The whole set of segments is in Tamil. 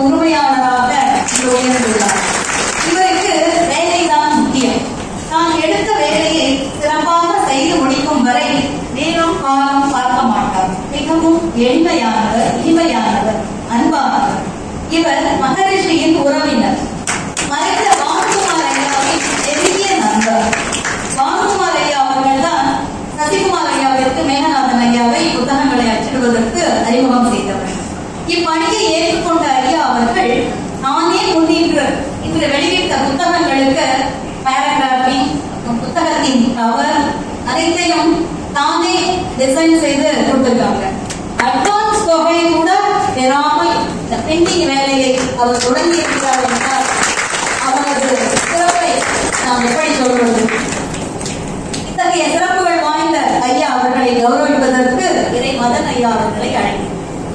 உரிமையாளராக உயர்ந்துள்ளார். இவருக்கு வேலைதான் முக்கியம். தான் எடுத்த வேலையை சிறப்பாக செய்து முடிக்கும் வரை நேரம் காலம் பார்க்க மாட்டார். மிகவும் எளிமையானவர், இனிமையானவர், அன்பானவர். இவர் மகரிஷியின் உறவினர். மறைந்த வாங்குமார் ஐயாவின் நெருங்கிய நண்பர். வாங்குமார் ஐயா அவர்கள் தான் சசிகுமார் ஐயாவிற்கு மேகநாதன் ஐயாவை புத்தகங்களை அச்சிடுவதற்கு அறிமுகம் செய்தவர். இப்பணியை ஏற்றுக்கொண்ட ஐயா அவர்கள் நானே முன்னின்று இன்று வெளியிட்ட புத்தகங்களுக்கு பேராகிராபிங், புத்தகத்தின் கவர் அனைத்தையும் தானே டிசைன் செய்து கொடுத்திருக்காங்க. அட்வான்ஸ் தொகை கூட பெறாமல் இந்த பிரிண்டிங் வேலையை அவர் தொடங்கி இருக்கிறார் என்றால் அவரது சிறப்பை நாம் எப்படி சொல்வது? இத்தகைய சிறப்புகள் வாய்ந்த ஐயா அவர்களை கௌரவிப்பதற்கு இறை மதன் ஐயா அவர்களை அழைக்கிறேன்.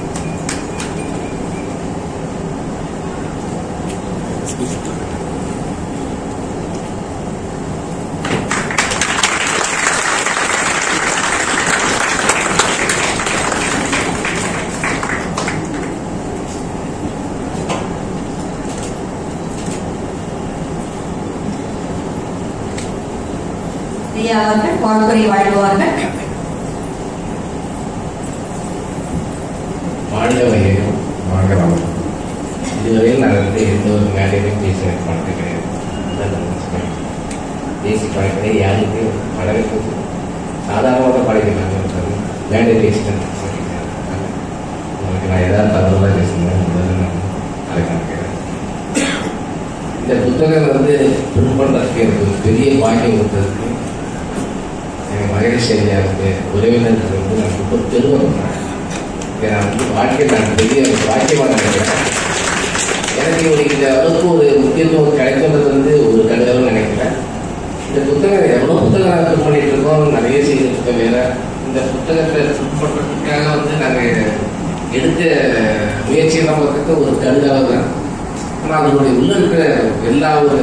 அவர்கள் வாழ்த்துறை வாழ்வார்கள். வாழ்க வையகம், வாழ்க வளம். இதுவரையில் நான் எந்த ஒரு மேடையிலும் பேச பழக்கம் கிடையாது. பேசி பழக்கத்தை யாருக்கு பழக சாதாரணமாக பழகிறாங்க. மேடை பேசிட்டேன் உங்களுக்கு நான் ஏதாவது தவறுதான் பேசுகிறேன். நான் அதை கணக்கிறேன். இந்த புத்தகம் பிரிண்ட் பண்ணுறதுக்கு எனக்கு ஒரு பெரிய பாக்கியம் கொடுத்ததுக்கு மகரிஷி ஐயாவுக்கு உறவினருக்கு நான் ரொம்ப பெருமைப்படுறேன். நான் வாழ்க்கையில் நான் பெரிய பாக்கியமாக நினைக்கிறேன். எனக்கு இந்த அளவுக்கு ஒரு முக்கியத்துவம் கிடைக்கிறது ஒரு கடுதல் நினைக்கிறேன். இந்த புத்தகம் எவ்வளோ புத்தகம் நாங்கள் பிரிண்ட் பண்ணிட்டு இருக்கோம், நிறைய செய்திட்டு இருக்கோம். வேற இந்த புத்தகத்தை பிரிண்ட் பண்ணுறதுக்காக நாங்கள் எடுத்த முயற்சியெல்லாம் பார்த்துக்க ஒரு கடுதலாக தான். ஆனால் அதனுடைய உள்ள இருக்கிற எல்லா ஒரு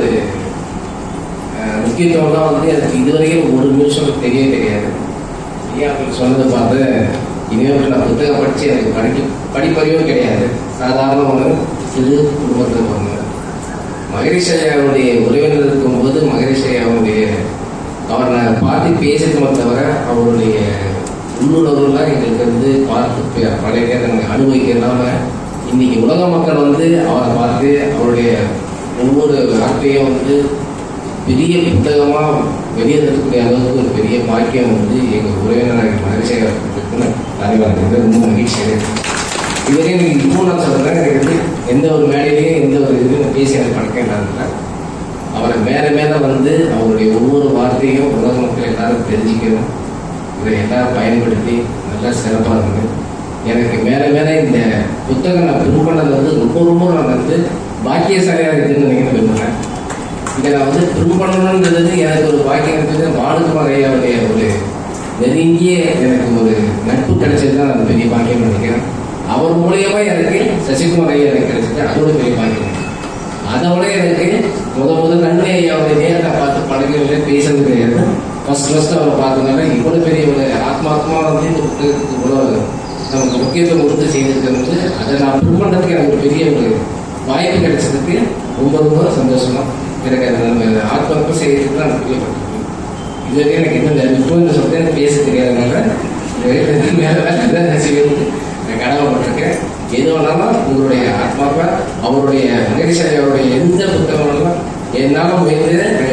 முக்கியத்துவம்லாம் எனக்கு இதுவரையும் ஒரு நிமிஷம் தெரியாது. ஐயா அவங்களுக்கு சொன்னதை பார்த்து இனிமேல் நான் புத்தகம் படித்து எனக்கு படிப்பறிவும் கிடையாது. சாதாரண ஒன்று சிறு குடும்பத்தில் ஒன்று. மகரிஷி ஐயாவுடைய உறவினர் இருக்கும்போது மகரிஷி ஐயாவுடைய அவரை நான் பார்த்து பேசிட்டோமே தவிர அவருடைய உள்ளுணர்வுலாம் எங்களுக்கு பார்த்து பழைய நாங்கள் அனுபவிக்க இல்லாமல் இன்னைக்கு உலக மக்கள் அவரை பார்த்து அவருடைய ஒவ்வொரு வார்த்தையும் பெரிய புத்தகமாக வெளியேறக்கூடிய அளவுக்கு ஒரு பெரிய பாக்கியம் எங்கள் உறவினராக மகிழ்ச்சியாக இருக்குன்னு தலைவர்கள் ரொம்ப மகிழ்ச்சியாக. இதுவரையும் எனக்கு இப்போ நான் சொல்கிறேன், எனக்கு எந்த ஒரு மேடையிலையும் எந்த ஒரு இதுலையும் பேசி எனக்கு பழக்கம் இல்லாத அவரை மேலே மேலே அவருடைய ஒவ்வொரு வார்த்தையும் உலக மக்கள் எல்லாரும் தெரிஞ்சுக்கணும். இதை எல்லாரும் பயன்படுத்தி நல்லா சிறப்பாக இருந்தது. எனக்கு மேலே மேலே இந்த புத்தகம் நான் பிரிண்ட் பண்ணது ரொம்ப ரொம்ப நான் பாக்கியசாலியாக இருக்குதுன்னு நீங்கள் விரும்புகிறேன். இதை நான் பிரிண்ட் பண்ணணுன்றது எனக்கு ஒரு பாக்கியம் இருக்குது. வானுக்குமார் ஐயாவுடைய ஒரு நெருங்கிய எனக்கு ஒரு நட்பு கிடைச்சது தான் நான் பெரிய பாக்கியம் நினைக்கிறேன். அவர் மூலியமா எனக்கு சசிகுமார் ஐயா எனக்கு கிடைச்சது, அதோட பெரிய பாக்கியம். அதோட எனக்கு முதல் நன்மை ஐயாவுடைய நேரத்தை பார்த்து பழகிற பேசுறது கிடையாது. ஃபர்ஸ்ட் அவரை பார்த்ததுனால இவ்வளோ பெரிய ஒரு ஆத்மாத்மா இந்த புத்தகத்துக்கு இவ்வளோ நமக்கு முக்கியத்துவம் கொடுத்து செய்திருக்கிறது. அதை நான் பிரிண்ட் பண்ணுறதுக்கு எனக்கு ஒரு பெரிய ஒரு வாய்ப்பு கிடைச்சதுக்கு ரொம்ப ரொம்ப சந்தோஷமா எனக்கு அந்த ஆத்மாத்மா செய்யறதுக்கு நான் பிரியப்பட்டிருக்கேன். இதுவரையும் எனக்கு இன்னும் இப்போ இந்த சொல்லிட்டு எனக்கு பேச தெரியாதனால மேலே நான் செய்யறது நான் கடமைப்பட்டிருக்கேன். எது வேணாலும் உங்களுடைய ஆத்மாவை அவருடைய மகரிஷி ஐயாவுடைய எந்த புத்தகம்னாலும் என்னால் முயன்று